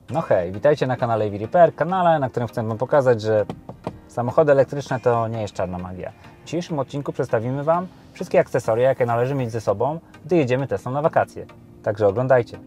No hej, witajcie na kanale EV Repair, kanale, na którym chcę Wam pokazać, że samochody elektryczne to nie jest czarna magia. W dzisiejszym odcinku przedstawimy Wam wszystkie akcesoria, jakie należy mieć ze sobą, gdy jedziemy Teslą na wakacje. Także oglądajcie.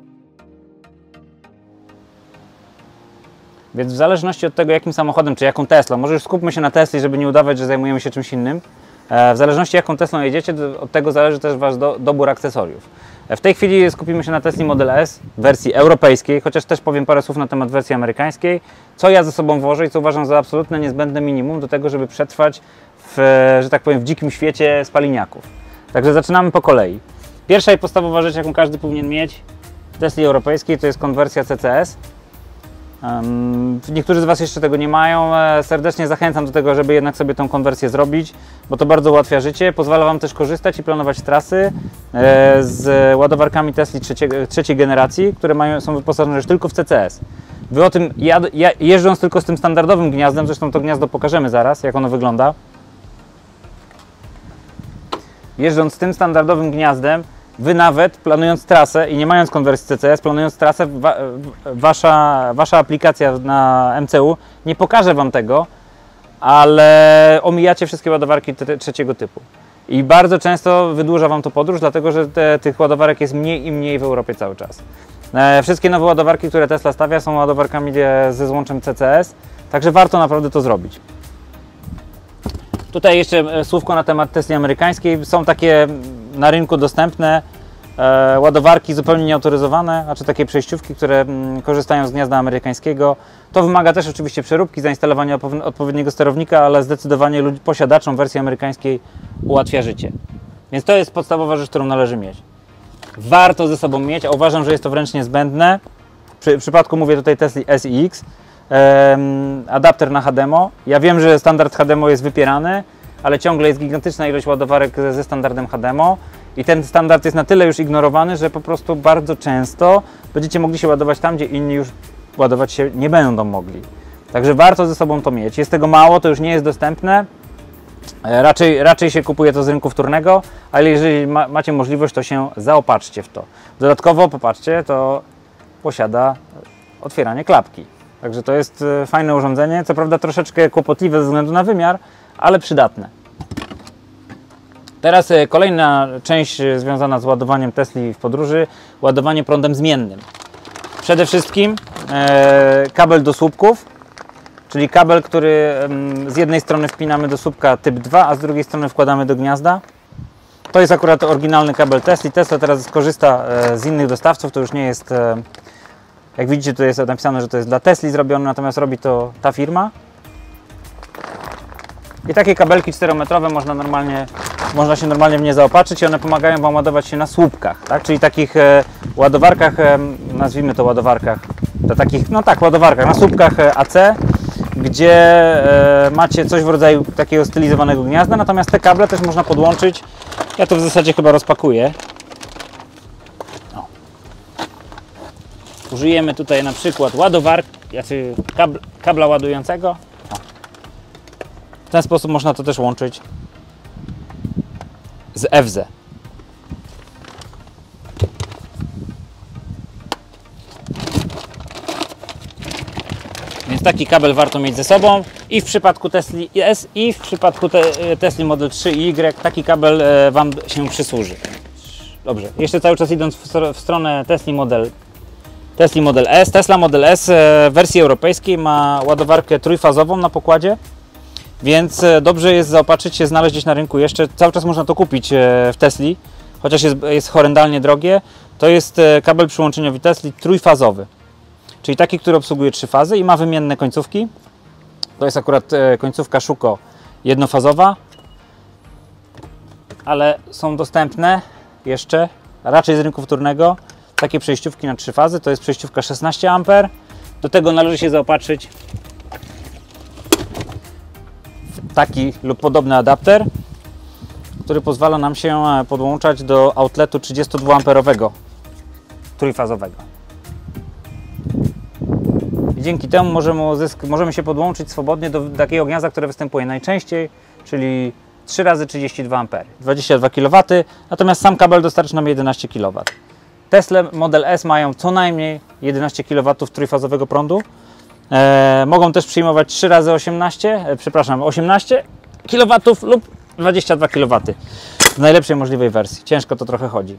Więc w zależności od tego, jakim samochodem, czy jaką Teslą, może już skupmy się na Tesli, żeby nie udawać, że zajmujemy się czymś innym. W zależności jaką Teslą jedziecie, od tego zależy też Wasz dobór akcesoriów. W tej chwili skupimy się na Tesli Model S w wersji europejskiej, chociaż też powiem parę słów na temat wersji amerykańskiej, co ja ze sobą wożę i co uważam za absolutne niezbędne minimum do tego, żeby przetrwać że tak powiem, w dzikim świecie spaliniaków. Także zaczynamy po kolei. Pierwsza i podstawowa rzecz, jaką każdy powinien mieć w Tesli europejskiej, to jest konwersja CCS. Niektórzy z Was jeszcze tego nie mają. Serdecznie zachęcam do tego, żeby jednak sobie tą konwersję zrobić, bo to bardzo ułatwia życie. Pozwala Wam też korzystać i planować trasy z ładowarkami Tesli trzeciej generacji, które są wyposażone już tylko w CCS. Wy o tym, jeżdżąc tylko z tym standardowym gniazdem, zresztą to gniazdo pokażemy zaraz, jak ono wygląda. Jeżdżąc z tym standardowym gniazdem, Wy nawet planując trasę i nie mając konwersji CCS, planując trasę, wasza aplikacja na MCU nie pokaże Wam tego, ale omijacie wszystkie ładowarki trzeciego typu. I bardzo często wydłuża Wam to podróż, dlatego że tych ładowarek jest mniej i mniej w Europie cały czas. Wszystkie nowe ładowarki, które Tesla stawia, są ładowarkami ze złączem CCS, także warto naprawdę to zrobić. Tutaj jeszcze słówko na temat Tesli amerykańskiej. Są takie na rynku dostępne ładowarki zupełnie nieautoryzowane, znaczy takie przejściówki, które korzystają z gniazda amerykańskiego. To wymaga też oczywiście przeróbki, zainstalowania odpowiedniego sterownika, ale zdecydowanie posiadaczom wersji amerykańskiej ułatwia życie. Więc to jest podstawowa rzecz, którą należy mieć. Warto ze sobą mieć, a uważam, że jest to wręcz niezbędne. W przypadku mówię tutaj Tesli S i X. Adapter na HDMO. Ja wiem, że standard HDMO jest wypierany, ale ciągle jest gigantyczna ilość ładowarek ze standardem HDMO i ten standard jest na tyle już ignorowany, że po prostu bardzo często będziecie mogli się ładować tam, gdzie inni już ładować się nie będą mogli. Także warto ze sobą to mieć. Jest tego mało, to już nie jest dostępne. Raczej się kupuje to z rynku wtórnego, ale jeżeli macie możliwość, to się zaopatrzcie w to. Dodatkowo, popatrzcie, to posiada otwieranie klapki. Także to jest fajne urządzenie, co prawda troszeczkę kłopotliwe ze względu na wymiar, ale przydatne. Teraz kolejna część związana z ładowaniem Tesli w podróży, ładowanie prądem zmiennym. Przede wszystkim kabel do słupków, czyli kabel, który z jednej strony wpinamy do słupka typ 2, a z drugiej strony wkładamy do gniazda. To jest akurat oryginalny kabel Tesli. Tesla teraz korzysta z innych dostawców, to już nie jest... Jak widzicie, tu jest napisane, że to jest dla Tesli zrobione, natomiast robi to ta firma. I takie kabelki 4-metrowe można się normalnie w nie zaopatrzyć i one pomagają Wam ładować się na słupkach, tak? Czyli takich ładowarkach, nazwijmy to ładowarkach, ładowarkach na słupkach AC, gdzie macie coś w rodzaju takiego stylizowanego gniazda, natomiast te kable też można podłączyć. Ja to w zasadzie chyba rozpakuję. Użyjemy tutaj na przykład kabla ładującego. W ten sposób można to też łączyć z FZ. Więc taki kabel warto mieć ze sobą i w przypadku Tesli S i w przypadku Tesli Model 3 i Y taki kabel Wam się przysłuży. Dobrze, jeszcze cały czas idąc w stronę Tesla Model S. Tesla Model S w wersji europejskiej ma ładowarkę trójfazową na pokładzie, więc dobrze jest zaopatrzyć się, znaleźć gdzieś na rynku jeszcze. Cały czas można to kupić w Tesli, chociaż jest horrendalnie drogie. To jest kabel przyłączeniowy Tesli trójfazowy, czyli taki, który obsługuje 3 fazy i ma wymienne końcówki. To jest akurat końcówka Schuko jednofazowa, ale są dostępne jeszcze raczej z rynku wtórnego takie przejściówki na 3 fazy. To jest przejściówka 16 A. Do tego należy się zaopatrzyć w taki lub podobny adapter, który pozwala nam się podłączać do outletu 32 amperowego trójfazowego. I dzięki temu możemy się podłączyć swobodnie do takiego gniazda, które występuje najczęściej, czyli 3 razy 32 A, 22 kW, natomiast sam kabel dostarczy nam 11 kW. Tesla Model S mają co najmniej 11 kW trójfazowego prądu. Mogą też przyjmować 3 razy 18 kW lub 22 kW w najlepszej możliwej wersji. Ciężko to trochę chodzi.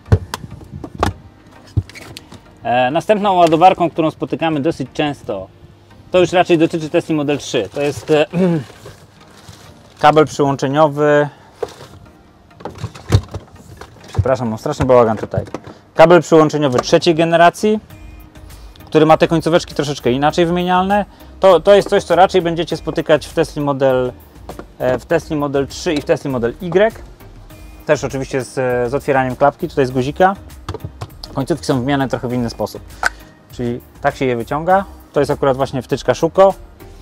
Następną ładowarką, którą spotykamy dosyć często, to już raczej dotyczy Tesla Model 3. To jest kabel przyłączeniowy. Przepraszam, mam straszny bałagan tutaj. Kabel przyłączeniowy trzeciej generacji, który ma te końcóweczki troszeczkę inaczej wymienialne. To jest coś, co raczej będziecie spotykać w Tesla Model 3 i w Tesla Model Y. Też oczywiście z otwieraniem klapki, tutaj z guzika. Końcówki są wymieniane trochę w inny sposób. Czyli tak się je wyciąga. To jest akurat właśnie wtyczka Schuko.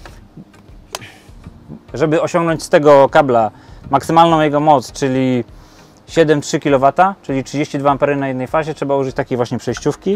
Żeby osiągnąć z tego kabla maksymalną jego moc, czyli 7,3 kW, czyli 32 A na jednej fazie, trzeba użyć takiej właśnie przejściówki.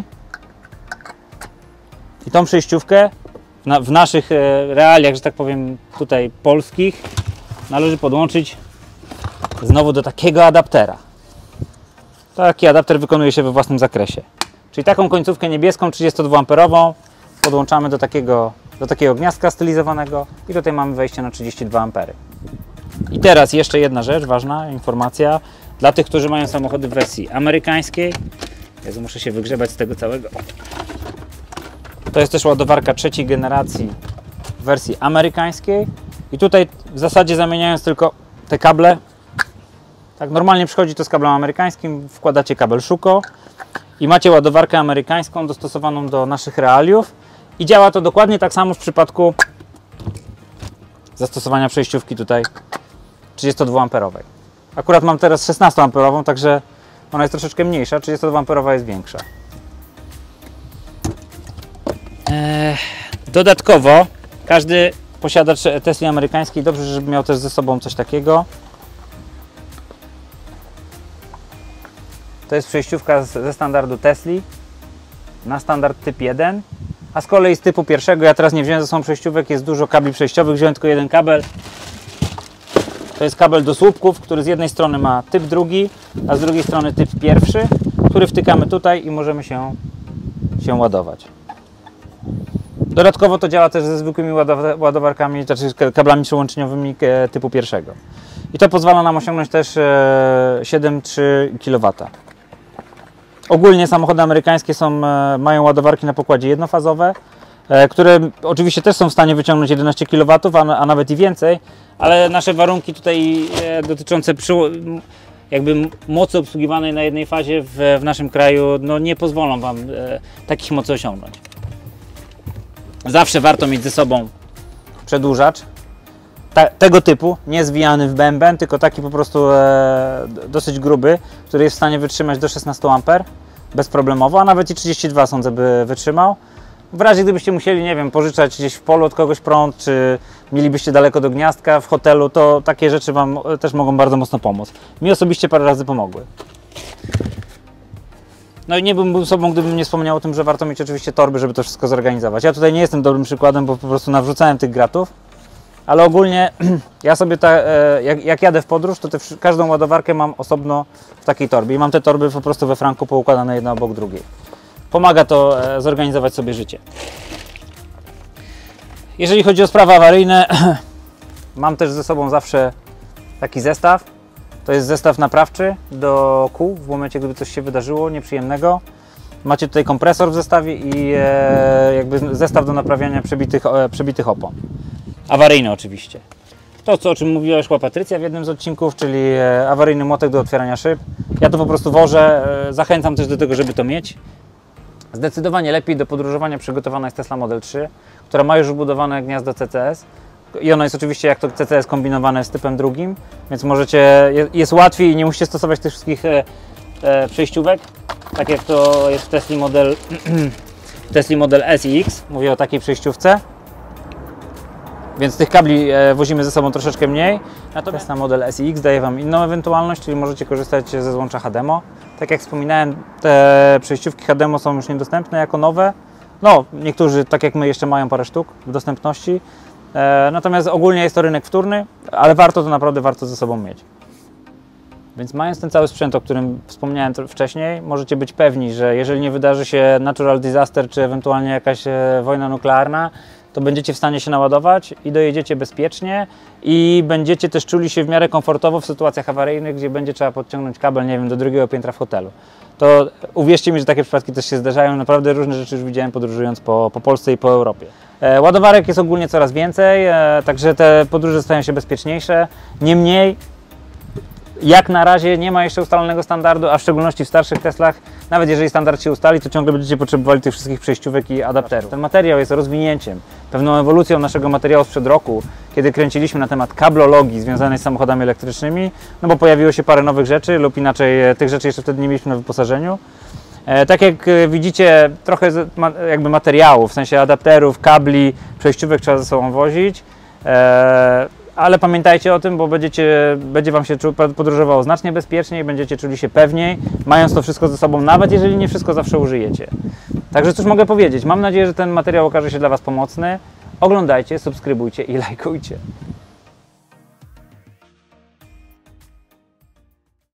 I tą przejściówkę w naszych realiach, że tak powiem tutaj polskich, należy podłączyć znowu do takiego adaptera. Taki adapter wykonuje się we własnym zakresie. Czyli taką końcówkę niebieską 32 A podłączamy do takiego gniazdka stylizowanego i tutaj mamy wejście na 32 A. I teraz jeszcze jedna rzecz, ważna informacja dla tych, którzy mają samochody w wersji amerykańskiej. Jezu, muszę się wygrzebać z tego całego. To jest też ładowarka trzeciej generacji w wersji amerykańskiej i tutaj w zasadzie zamieniając tylko te kable, tak normalnie przychodzi to z kablem amerykańskim, wkładacie kabel Schuko i macie ładowarkę amerykańską dostosowaną do naszych realiów i działa to dokładnie tak samo w przypadku zastosowania przejściówki tutaj 32 amperowej. Akurat mam teraz 16 amperową, także ona jest troszeczkę mniejsza, 32 amperowa jest większa. Dodatkowo każdy posiadacz Tesli amerykańskiej dobrze, żeby miał też ze sobą coś takiego. To jest przejściówka ze standardu Tesli na standard typ 1, a z kolei z typu pierwszego, ja teraz nie wziąłem ze sobą przejściówek, jest dużo kabli przejściowych, wziąłem tylko jeden kabel. To jest kabel do słupków, który z jednej strony ma typ drugi, a z drugiej strony typ pierwszy, który wtykamy tutaj i możemy się ładować. Dodatkowo to działa też ze zwykłymi ładowarkami, znaczy kablami przyłączeniowymi typu pierwszego. I to pozwala nam osiągnąć też 7,3 kW. Ogólnie samochody amerykańskie mają ładowarki na pokładzie jednofazowe, które oczywiście też są w stanie wyciągnąć 11 kW, a nawet i więcej, ale nasze warunki tutaj dotyczące jakby mocy obsługiwanej na jednej fazie w naszym kraju nie pozwolą Wam takich mocy osiągnąć. Zawsze warto mieć ze sobą przedłużacz tego typu, nie zwijany w bęben, tylko taki po prostu dosyć gruby, który jest w stanie wytrzymać do 16 A bezproblemowo, a nawet i 32 sądzę by wytrzymał. W razie gdybyście musieli, nie wiem, pożyczać gdzieś w polu od kogoś prąd, czy mielibyście daleko do gniazdka w hotelu, to takie rzeczy Wam też mogą bardzo mocno pomóc. Mi osobiście parę razy pomogły. No i nie byłbym sobą, gdybym nie wspomniał o tym, że warto mieć oczywiście torby, żeby to wszystko zorganizować. Ja tutaj nie jestem dobrym przykładem, bo po prostu nawrzucałem tych gratów, ale ogólnie ja sobie jak jadę w podróż, to każdą ładowarkę mam osobno w takiej torbie i mam te torby po prostu we franku poukładane jedna obok drugiej. Pomaga to zorganizować sobie życie. Jeżeli chodzi o sprawy awaryjne, mam też ze sobą zawsze taki zestaw. To jest zestaw naprawczy do kół w momencie, gdyby coś się wydarzyło nieprzyjemnego. Macie tutaj kompresor w zestawie i jakby zestaw do naprawiania przebitych opon. Awaryjny oczywiście. To, o czym mówiła już Patrycja w jednym z odcinków, czyli awaryjny młotek do otwierania szyb. Ja to po prostu wożę, zachęcam też do tego, żeby to mieć. Zdecydowanie lepiej do podróżowania przygotowana jest Tesla Model 3, która ma już wbudowane gniazdo CCS. I ono jest oczywiście jak to CCS kombinowane z typem drugim, więc jest łatwiej i nie musicie stosować tych wszystkich przejściówek, tak jak to jest w Tesla Model S i X. Mówię o takiej przejściówce. Więc tych kabli wozimy ze sobą troszeczkę mniej. Natomiast Tesla Model S i X daje Wam inną ewentualność, czyli możecie korzystać ze złącza HDMO. Tak jak wspominałem, te przejściówki HDMO są już niedostępne jako nowe. No, niektórzy, tak jak my, jeszcze mają parę sztuk w dostępności. Natomiast ogólnie jest to rynek wtórny, ale warto to naprawdę ze sobą mieć. Więc mając ten cały sprzęt, o którym wspomniałem wcześniej, możecie być pewni, że jeżeli nie wydarzy się natural disaster, czy ewentualnie jakaś wojna nuklearna, to będziecie w stanie się naładować i dojedziecie bezpiecznie i będziecie też czuli się w miarę komfortowo w sytuacjach awaryjnych, gdzie będzie trzeba podciągnąć kabel, nie wiem, do drugiego piętra w hotelu. To uwierzcie mi, że takie przypadki też się zdarzają. Naprawdę różne rzeczy już widziałem, podróżując po Polsce i po Europie. Ładowarek jest ogólnie coraz więcej, także te podróże stają się bezpieczniejsze. Niemniej, jak na razie nie ma jeszcze ustalonego standardu, a w szczególności w starszych Teslach, nawet jeżeli standard się ustali, to ciągle będziecie potrzebowali tych wszystkich przejściówek i adapterów. Ten materiał jest rozwinięciem, pewną ewolucją naszego materiału sprzed roku, kiedy kręciliśmy na temat kablologii związanej z samochodami elektrycznymi, no bo pojawiło się parę nowych rzeczy, lub inaczej tych rzeczy jeszcze wtedy nie mieliśmy na wyposażeniu. Tak jak widzicie, trochę jakby materiału, w sensie adapterów, kabli, przejściówek trzeba ze sobą wozić. Ale pamiętajcie o tym, bo będzie Wam się podróżowało znacznie bezpieczniej, będziecie czuli się pewniej, mając to wszystko ze sobą, nawet jeżeli nie wszystko zawsze użyjecie. Także cóż mogę powiedzieć, mam nadzieję, że ten materiał okaże się dla Was pomocny. Oglądajcie, subskrybujcie i lajkujcie.